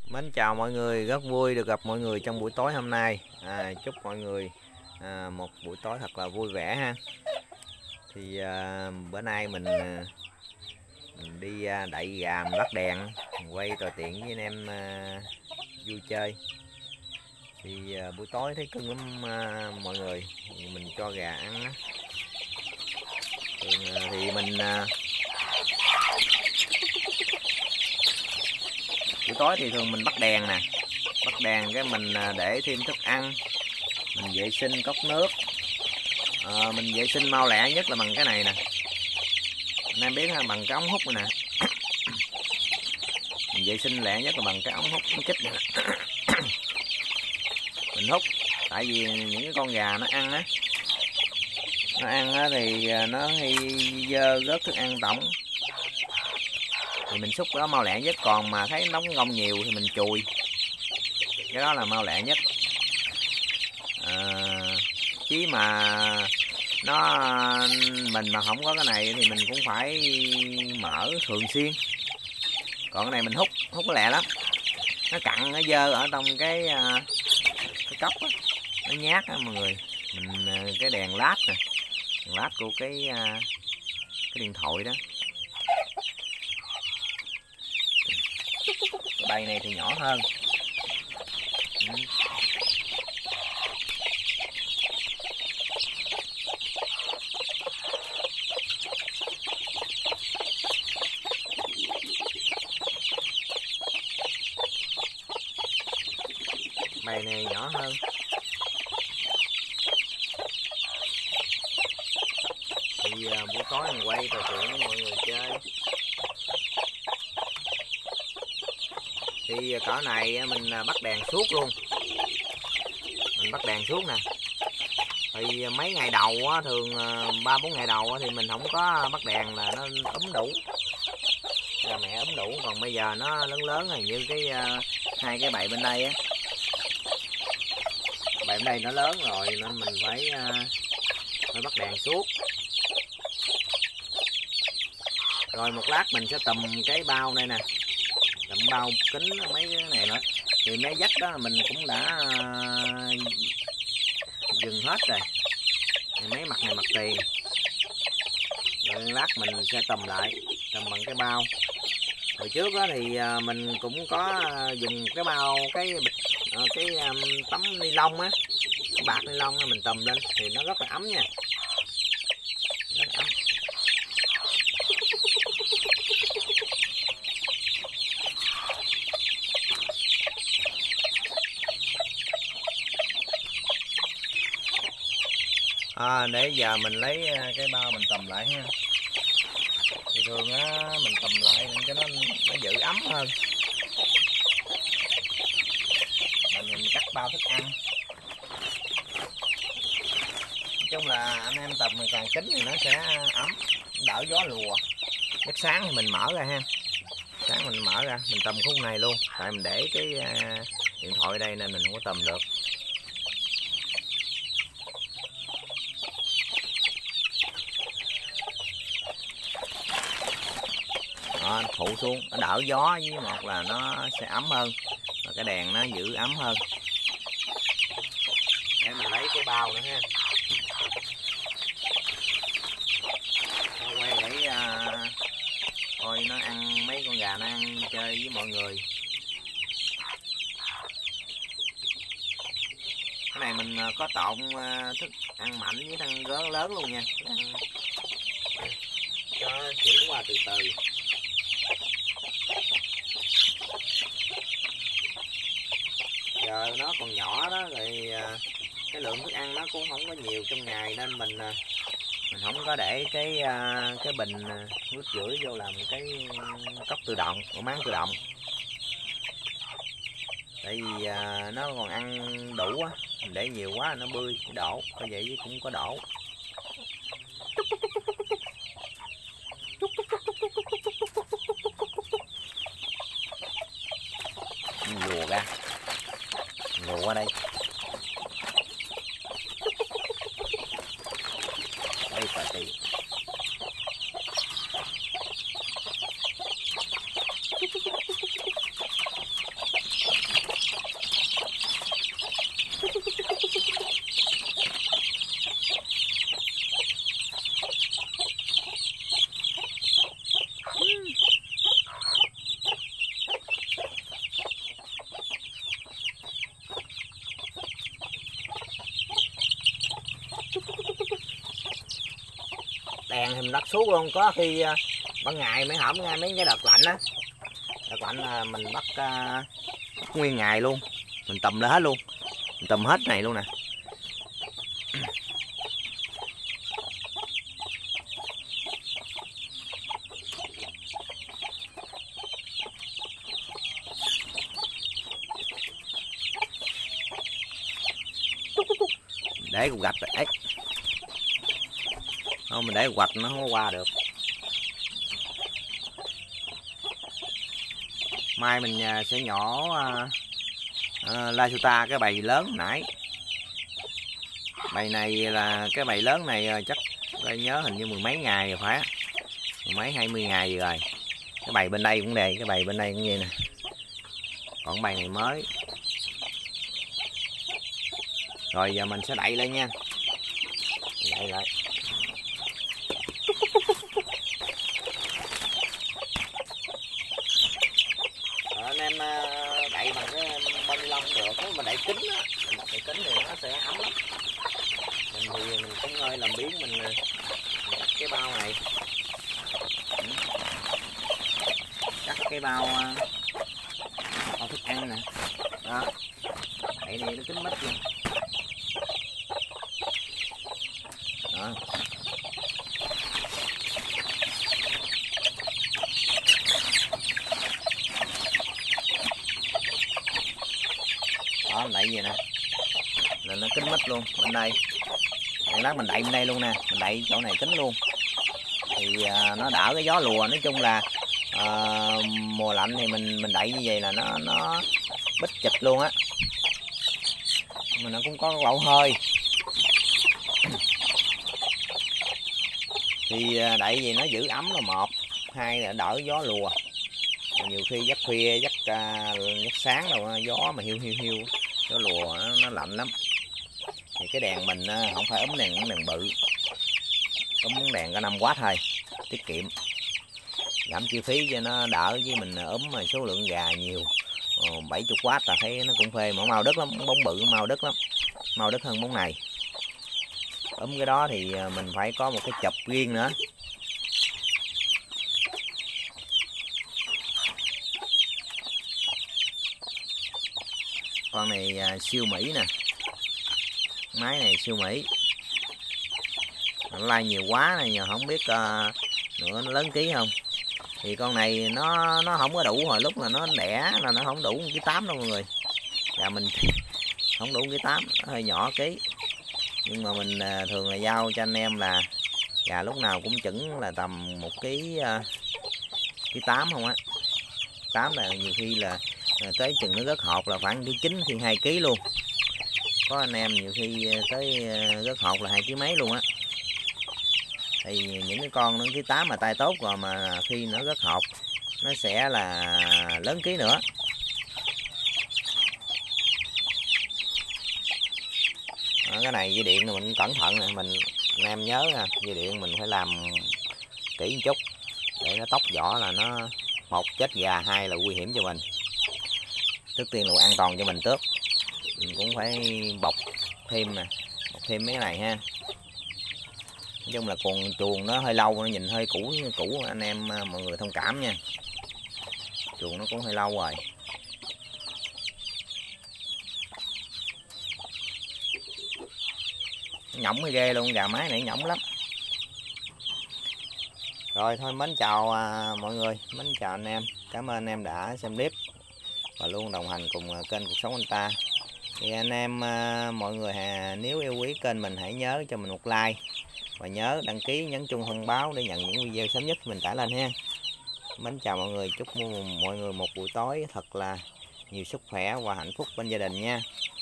Mến chào mọi người, rất vui được gặp mọi người trong buổi tối hôm nay. Chúc mọi người một buổi tối thật là vui vẻ ha. Thì bữa nay mình đi đậy gà, mình bắt đèn, mình quay trò chuyện với anh em vui chơi. Thì buổi tối thấy cưng lắm mọi người, mình cho gà ăn á. Thì mình buổi tối thì thường mình bắt đèn nè, bắt đèn cái mình để thêm thức ăn, mình vệ sinh cốc nước. Mình vệ sinh mau lẹ nhất là bằng cái này nè, anh em biết ha, bằng cái ống hút này nè. Mình vệ sinh lẹ nhất là bằng cái ống hút ống chích này nè. Mình hút, tại vì những cái con gà nó ăn á, thì nó hay dơ rớt thức ăn tổng, thì mình xúc đó mau lẹ nhất. Còn mà thấy nóng ngông nhiều thì mình chùi, cái đó là mau lẹ nhất. Chứ mà mình mà không có cái này thì mình cũng phải mở thường xuyên. Còn cái này mình hút nó lẹ lắm, nó cặn nó dơ ở trong cái cốc á, nó nhát á mọi người. Mình cái đèn led nè, đèn led của cái điện thoại đó. Cái bay này thì nhỏ hơn. Bài này nhỏ hơn. Thì buổi tối mình quay trò chuyện với mọi người chơi. Thì cỡ này mình bắt đèn suốt luôn, mình bắt đèn suốt nè. Thì mấy ngày đầu á, thường 3-4 ngày đầu á, thì mình không có bắt đèn là nó ấm đủ, là mẹ ấm đủ. Còn bây giờ nó lớn lớn rồi, như cái hai cái bậy bên đây á, bậy bên đây nó lớn rồi nên mình phải bắt đèn suốt. Rồi một lát mình sẽ tùm cái bao đây nè, tùm bao kính mấy cái này nữa. Thì mấy dắt đó mình cũng đã dừng hết rồi, mấy mặt này mặt tiền. Rồi lát mình sẽ tùm lại, tùm bằng cái bao. Hồi trước đó thì mình cũng có dùng cái bao, cái bịch, cái tấm ni lông á, cái bạc ni lông mình tùm lên thì nó rất là ấm nha, rất là ấm. Để giờ mình lấy cái bao mình tùm lại ha. Thì thường á mình tùm lại cho nó giữ ấm hơn. Mình cắt bao thức ăn. Nói chung là anh em tùm mình càng kín thì nó sẽ ấm, đỡ gió lùa. Giấc sáng thì mình mở ra ha, sáng mình mở ra mình tùm khung này luôn, tại mình để cái điện thoại đây nên mình không có tùm được. Phụ xuống nó đỡ gió, với một là nó sẽ ấm hơn, và cái đèn nó giữ ấm hơn. Để mình lấy cái bao nữa ha, quay để coi nó ăn, mấy con gà nó ăn chơi với mọi người. Cái này mình có trộn thức ăn mạnh với ăn lớn luôn nha, cho chuyển qua từ từ. Giờ nó còn nhỏ đó, rồi cái lượng thức ăn nó cũng không có nhiều trong ngày, nên mình không có để cái bình nước rưỡi vô làm cái cốc tự động, ổ máng tự động. Tại vì nó còn ăn đủ á, mình để nhiều quá nó bươi đổ, có vậy cũng có đổ. Lùa ra, lùa qua đây. Đây phải tì. thì mình bắt suốt luôn, có khi ban ngày mấy hổm ngay mấy cái đợt lạnh á, đợt lạnh là mình bắt nguyên ngày luôn, mình tùm lên hết luôn, mình tùm hết này luôn nè. Để cục gạch ấy, không mình để cục gạch nó không qua được. Mai mình sẽ nhỏ Lasuta cái bầy lớn nãy. Bầy này là cái bầy lớn này chắc tôi nhớ hình như mười mấy ngày rồi phải, mười mấy 20 ngày rồi. Cái bầy bên đây cũng vậy, cái bầy bên đây cũng vậy nè. Còn bầy này mới. Rồi giờ mình sẽ đậy lên nha. Đậy lại. Anh em đậy bằng cái bao ni lông được, nếu mà đậy kín á, đậy kín thì nó sẽ ấm lắm. Mình thì mình cũng hơi làm biến, mình cắt cái bao này, cắt cái bao thức ăn nè, đó, đậy này nó kín mít luôn. Đó. Đó, đậy vậy nè là nó kín mít luôn. Bên đây lát mình đậy bên đây luôn nè, mình đậy chỗ này kín luôn thì nó đỡ cái gió lùa. Nói chung là mùa lạnh thì mình đậy như vậy là nó bít chịch luôn á, mà nó cũng có lẩu hơi. Thì đậy gì nó giữ ấm là một, hai là đỡ gió lùa. Nhiều khi giấc khuya giấc sáng đâu gió mà hiu gió lùa nó lạnh lắm. Thì cái đèn mình không phải ấm đèn bự, ấm đèn có 5W thôi, tiết kiệm, giảm chi phí cho nó đỡ. Với mình ấm mà số lượng gà nhiều 70W là thấy nó cũng phê, mà mau đứt lắm, bóng bự mau đứt lắm, mau đứt hơn bóng này. Ấm cái đó thì mình phải có một cái chụp riêng nữa. Con này siêu Mỹ nè, máy này siêu Mỹ, nó lai nhiều quá này giờ không biết nữa nó lớn ký không. Thì con này nó không có đủ, hồi lúc là nó đẻ là nó không đủ 1,8 kg đâu mọi người. Và mình không đủ 1,8 kg, hơi nhỏ ký. Nhưng mà mình thường là giao cho anh em là gà lúc nào cũng chững là tầm 1,8 kg không á. 8 là nhiều khi là tới chừng nó rớt hột là khoảng 1,9 kg, khi 2 kg luôn. Có anh em nhiều khi tới rớt hột là 2 kg mấy luôn á. Thì những cái con nó 1,8 kg mà tay tốt rồi, mà khi nó rớt hột nó sẽ là lớn ký nữa. Cái này dây điện mình cẩn thận nè, anh em nhớ nha, dây điện mình phải làm kỹ một chút để nó tóc vỏ là nó một chết gà, hai là nguy hiểm cho mình. Trước tiên là an toàn cho mình trước, mình cũng phải bọc thêm nè, bọc thêm mấy cái này ha. Nói chung là còn chuồng nó hơi lâu, nó nhìn hơi cũ anh em mọi người thông cảm nha, chuồng nó cũng hơi lâu rồi. Nhõng mới ghê luôn, gà mái này nhõng lắm. Rồi thôi mến chào mọi người, mến chào anh em, cảm ơn anh em đã xem clip và luôn đồng hành cùng kênh Cuộc Sống Anh Ta. Thì anh em mọi người nếu yêu quý kênh mình hãy nhớ cho mình một like và nhớ đăng ký, nhấn chuông thông báo để nhận những video sớm nhất mình tải lên ha. Mến chào mọi người, chúc mọi người một buổi tối thật là nhiều sức khỏe và hạnh phúc bên gia đình nha.